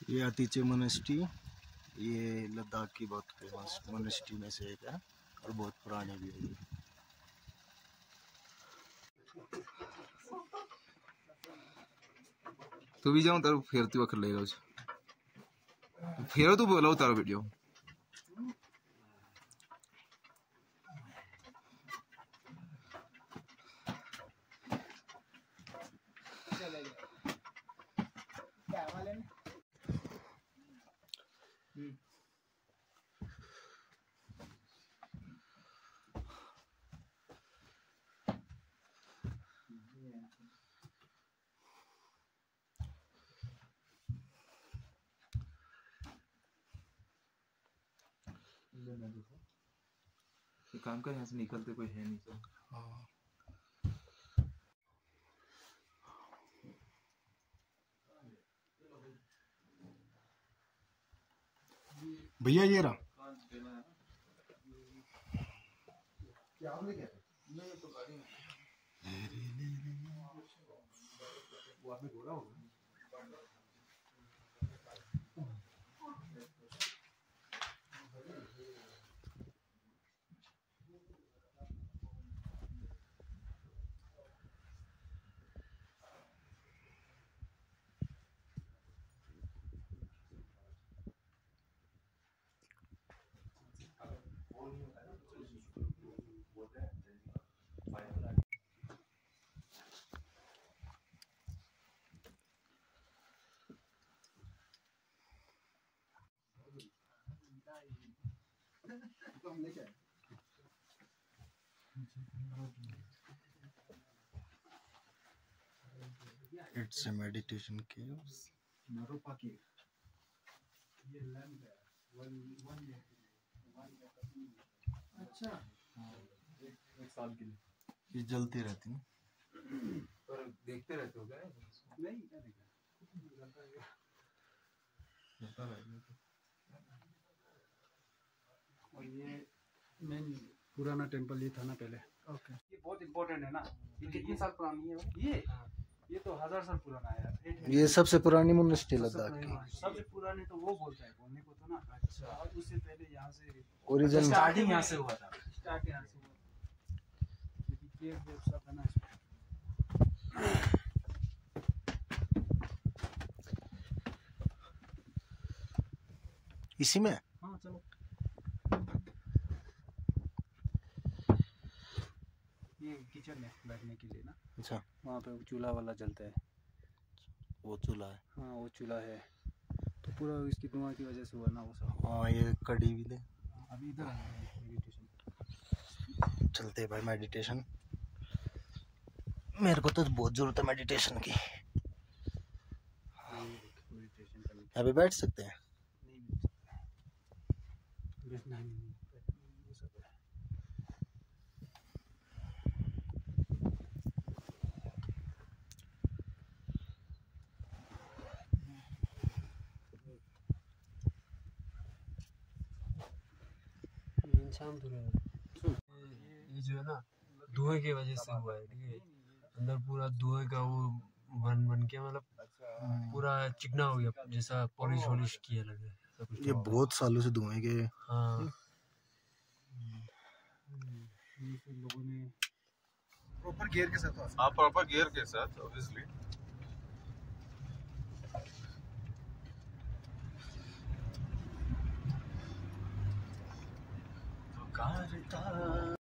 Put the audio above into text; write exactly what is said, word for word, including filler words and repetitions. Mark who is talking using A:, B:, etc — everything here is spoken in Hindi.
A: ये अतीचे मोनेस्ट्री, ये लद्दाख की बहुत फेमस मोनेस्ट्री में से एक है और बहुत पुरानी भी है।
B: तू भी जाऊँ तारो फिर तू अखर लेगा फिर तू बोला तारो वीडियो ये काम कर, यहाँ से निकलते कोई है नहीं तो। हाँ
A: भैया ये रहा
C: क्या आपने क्या नहीं तो गाड़ी में वो आपने घोड़ा होगा
A: It's a meditation caves.
C: Naropa की ये लैंप है वन वन अच्छा एक, एक साल के लिए
A: ये जलती रहती है
B: पर देखते रहते हो क्या?
C: नहीं क्या देखा और ये मेन पुराना टेंपल ये था ना पहले। ओके ये बहुत इम्पोर्टेंट है ना। ये कितने साल पुरानी है ये ये तो हजार साल पुराना है यार।
A: ये सबसे पुरानी मोनेस्ट्री लद्दाख की।
C: सबसे पुरानी तो वो बोलता है बोलने को तो ना। अच्छा और उससे पहले यहाँ से
A: ओरिजिन
C: स्टार्टिंग यहाँ से हुआ था। स्टार्ट यहाँ से हुआ ये सब है ना।
A: इसी में
C: हाँ चलो ये किचन है बैठने के लिए ना।
A: अच्छा
C: वहाँ पे चूल्हा वाला जलता है।
A: वो चूल्हा है।
C: हाँ वो चूल्हा है तो पूरा इसकी धुआं की वजह से हुआ ना वो सब।
A: हाँ ये कड़ी भी दे।
C: अभी इधर मेडिटेशन
A: चलते भाई मेडिटेशन। मेरे को तो बहुत जरूरत है मेडिटेशन की।
C: मेडिटेशन करने
A: अभी बैठ सकते हैं?
C: नहीं मिल सकता बैठना नहीं ये सब है। इंसान तो ये जो है ना धुएं की वजह से हुआ है। ठीक है अंदर पूरा धुएं का वो बन बन के मतलब पूरा चिकना हो गया जैसा पॉलिश वॉलिश किया लगे।
A: ये बहुत सालों से धुएं के।
C: हाँ लोगों ने प्रॉपर गियर के साथ।
B: हाँ प्रॉपर गियर के साथ ऑब्वियसली।
A: तो